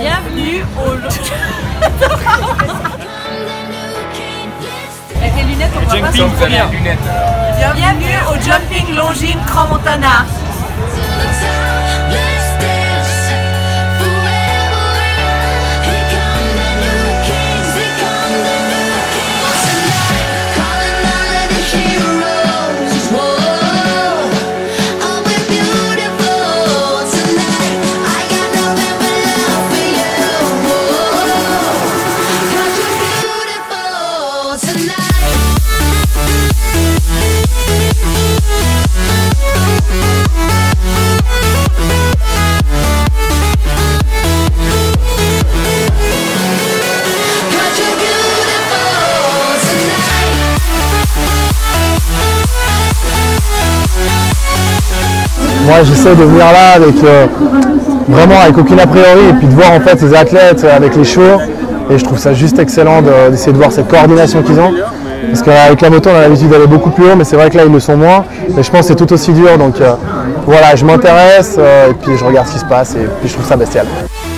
Bienvenue au... Avec les lunettes, on voit pas son bien. Bienvenue au Jumping Longines Crans-Montana. Moi j'essaie de venir là avec vraiment avec aucune a priori et puis de voir en fait ces athlètes avec les chevaux et je trouve ça juste excellent d'essayer de voir cette coordination qu'ils ont parce qu'avec la moto on a l'habitude d'aller beaucoup plus haut mais c'est vrai que là ils le sont moins et je pense que c'est tout aussi dur donc voilà je m'intéresse et puis je regarde ce qui se passe et puis je trouve ça bestial.